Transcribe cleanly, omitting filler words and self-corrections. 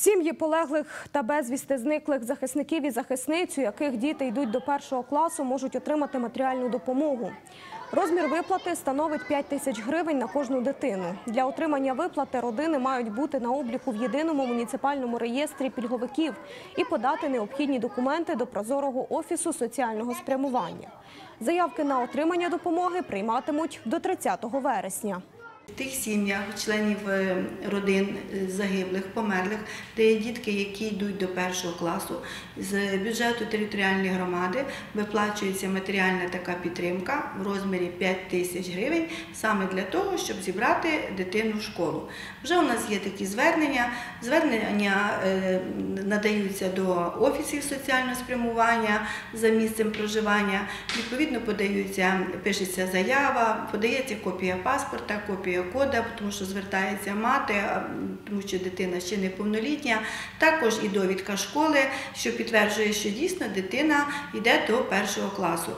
Сім'ї полеглих та безвісти зниклих захисників і захисниць, у яких діти йдуть до першого класу, можуть отримати матеріальну допомогу. Розмір виплати становить 5 тисяч гривень на кожну дитину. Для отримання виплати родини мають бути на обліку в єдиному муніципальному реєстрі пільговиків і подати необхідні документи до Прозорого офісу соціального спрямування. Заявки на отримання допомоги прийматимуть до 30 вересня. В тих сім'ях, членів родин загиблих, померлих, де є дітки, які йдуть до першого класу, з бюджету територіальної громади виплачується матеріальна така підтримка в розмірі 5 тисяч гривень саме для того, щоб зібрати дитину в школу. Вже у нас є такі звернення. Звернення надаються до офісів соціального спрямування за місцем проживання. Відповідно, пишеться заява, подається копія паспорта, копія кода, тому що звертається мати, тому що дитина ще неповнолітня. Також і довідка школи, що підтверджує, що дійсно дитина йде до першого класу.